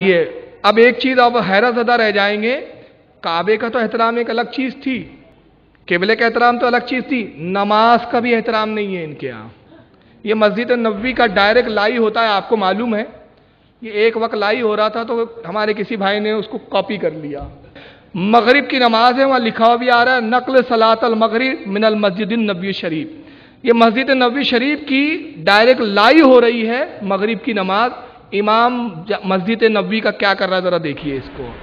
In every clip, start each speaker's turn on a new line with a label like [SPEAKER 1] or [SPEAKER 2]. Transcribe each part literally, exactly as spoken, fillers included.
[SPEAKER 1] یہ اب ایک چیز آپ حیرت زدہ رہ جائیں گے، کعبے کا تو احترام ایک الگ چیز تھی، قبلے کا احترام تو الگ چیز تھی، نماز کا بھی احترام نہیں ہے ان کے ہاں۔ یہ مسجد نبوی کا ڈائریکٹ لائی ہوتا ہے، آپ کو معلوم ہے، یہ ایک وقت لائی ہو رہا تھا تو ہمارے کسی بھائی نے اس کو کاپی کر لیا۔ مغرب کی نماز ہے، وہاں لکھا ہوا بھی آ رہا ہے نقل صلاۃ المغرب من المسجد النبوی شریف۔ یہ مسجد نبوی شریف کی ڈائریکٹ لائی ہو رہی ہے مغرب کی نماز۔ امام مسجد نبوی کا کیا کر رہا ہے ذرا دیکھیے اس کو۔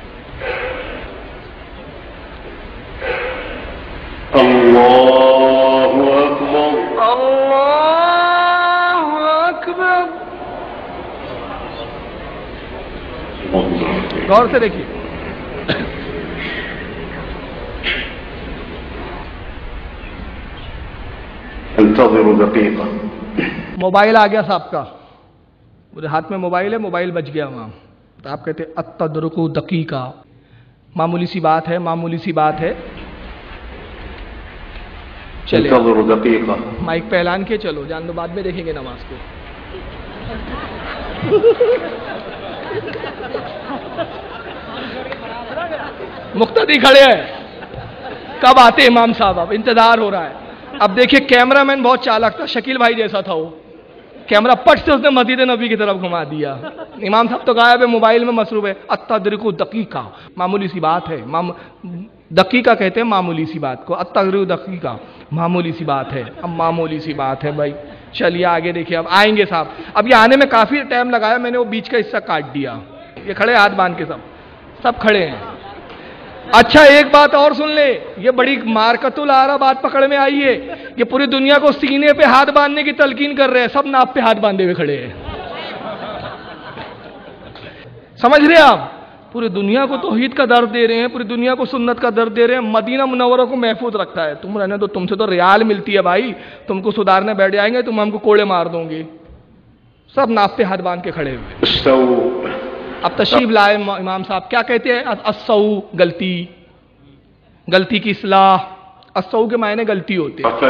[SPEAKER 2] اللہ اکبر
[SPEAKER 1] اللہ اکبر، غور سے دیکھیے۔
[SPEAKER 2] انتظروا دقیقہ۔
[SPEAKER 1] موبائل آ گیا صاحب کا، میرے ہاتھ میں موبائل ہے، موبائل بچ گیا وہاں، تو آپ کہتے اتدرکو دقیقہ، معمولی سی بات ہے، معمولی سی بات ہے۔ چلے
[SPEAKER 2] انتظروا دقیقہ۔
[SPEAKER 1] مائک پہ اعلان کے چلو، جان دو بعد میں دیکھیں گے نماز کو۔ مقتدی کھڑے ہیں، کب آتے امام صاحب، اب انتظار ہو رہا ہے۔ اب دیکھیے کیمرہ مین بہت چالاک تھا، شکیل بھائی جیسا تھا وہ، کیمرہ پٹ سے اس نے مسجد نبی کی طرف گھما دیا۔ امام صاحب تو غائب ہے، موبائل میں مصروف ہے۔ اتدرکو دقیقہ، معمولی سی بات ہے، دقیقہ کہتے ہیں معمولی سی بات کو، اتدرکو دقیقہ معمولی سی بات ہے۔ اب معمولی سی بات ہے بھائی، چلیے آگے دیکھیے، اب آئیں گے صاحب۔ اب یہ آنے میں کافی ٹائم لگایا، میں نے وہ بیچ کا حصہ کاٹ دیا۔ یہ کھڑے ہاتھ باندھ کے، سب سب کھڑے ہیں۔ اچھا ایک بات اور سن لے، یہ بڑی مارکت العرا بات پکڑ میں آئی ہے، یہ پوری دنیا کو سینے پہ ہاتھ باندھنے کی تلقین کر رہے ہیں، سب ناپ پہ ہاتھ باندھے ہوئے کھڑے ہیں۔ سمجھ رہے ہیں آپ؟ پوری دنیا کو توحید کا درد دے رہے ہیں، پوری دنیا کو سنت کا درد دے رہے ہیں، مدینہ منورہ کو محفوظ رکھتا ہے۔ تم رہنے تو، تم سے تو ریال ملتی ہے بھائی، تم کو سدھارنے بیٹھ جائیں گے، تم ہم کو کوڑے مار دوں گے۔ سب ناپ پہ ہاتھ باندھ کے کھڑے ہوئے۔ اب تشریف لائے امام صاحب، کیا کہتے ہیں؟ السو، غلطی، غلطی کی اصلاح۔ السو کے معنی غلطی ہوتے ہیں۔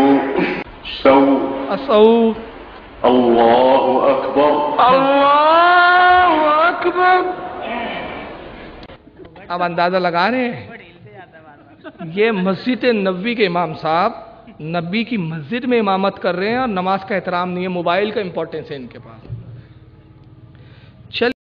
[SPEAKER 1] السو،
[SPEAKER 2] اللہ اکبر
[SPEAKER 1] اللہ اکبر۔ اب اندازہ لگا رہے ہیں، یہ مسجد نبوی کے امام صاحب نبی کی مسجد میں امامت کر رہے ہیں اور نماز کا احترام نہیں ہے، موبائل کا امپورٹنس ہے ان کے پاس۔